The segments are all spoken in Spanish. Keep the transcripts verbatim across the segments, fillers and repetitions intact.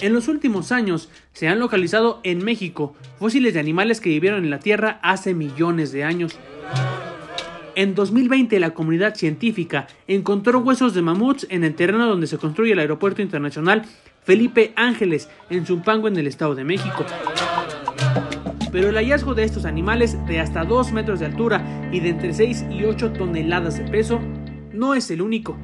En los últimos años se han localizado en México fósiles de animales que vivieron en la Tierra hace millones de años. En dos mil veinte la comunidad científica encontró huesos de mamuts en el terreno donde se construye el Aeropuerto Internacional Felipe Ángeles, en Zumpango, en el Estado de México. Pero el hallazgo de estos animales de hasta dos metros de altura y de entre seis y ocho toneladas de peso no es el único.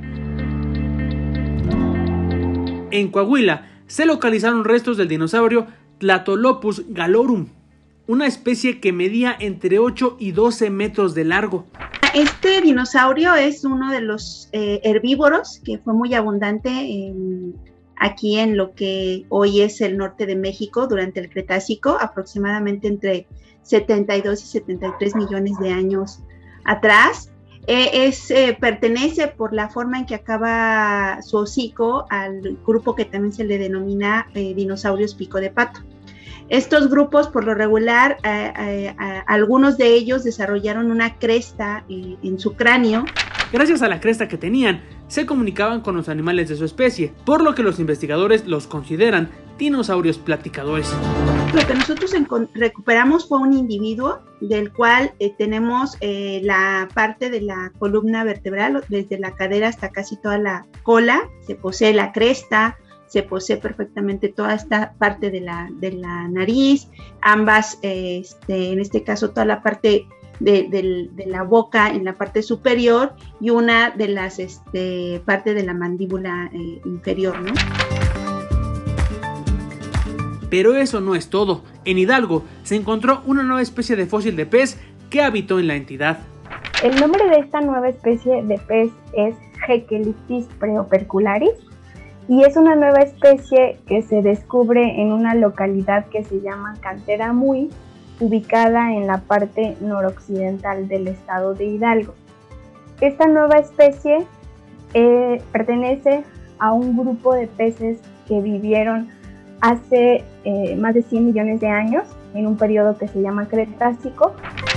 En Coahuila se localizaron restos del dinosaurio Tlatolopus galorum, una especie que medía entre ocho y doce metros de largo. Este dinosaurio es uno de los eh, herbívoros que fue muy abundante en, aquí en lo que hoy es el norte de México durante el Cretácico, aproximadamente entre setenta y dos y setenta y tres millones de años atrás. Eh, es, eh, pertenece por la forma en que acaba su hocico al grupo que también se le denomina eh, dinosaurios pico de pato. Estos grupos, por lo regular, eh, eh, eh, algunos de ellos desarrollaron una cresta eh, en su cráneo. Gracias a la cresta que tenían, se comunicaban con los animales de su especie, por lo que los investigadores los consideran dinosaurios platicadores. Lo que nosotros recuperamos fue un individuo del cual eh, tenemos eh, la parte de la columna vertebral, desde la cadera hasta casi toda la cola, se posee la cresta, se posee perfectamente toda esta parte de la, de la nariz, ambas, eh, este, en este caso toda la parte de, de, de la boca en la parte superior y una de las este, parte de la mandíbula eh, inferior, ¿no? Pero eso no es todo. En Hidalgo se encontró una nueva especie de fósil de pez que habitó en la entidad. El nombre de esta nueva especie de pez es Hekelictis preopercularis y es una nueva especie que se descubre en una localidad que se llama Cantera Muy, ubicada en la parte noroccidental del estado de Hidalgo. Esta nueva especie eh, pertenece a un grupo de peces que vivieron hace eh, más de cien millones de años, en un periodo que se llama Cretácico.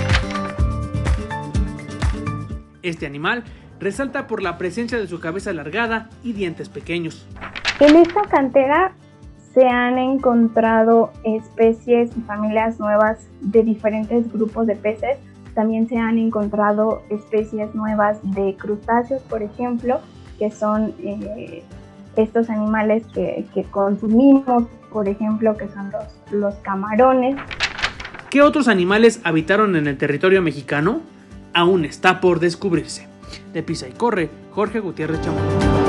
Este animal resalta por la presencia de su cabeza alargada y dientes pequeños. En esta cantera se han encontrado especies y familias nuevas de diferentes grupos de peces. También se han encontrado especies nuevas de crustáceos, por ejemplo, que son eh, estos animales que, que consumimos, por ejemplo, que son los, los camarones. ¿Qué otros animales habitaron en el territorio mexicano? Aún está por descubrirse. De Pisa y Corre, Jorge Gutiérrez Chamorro.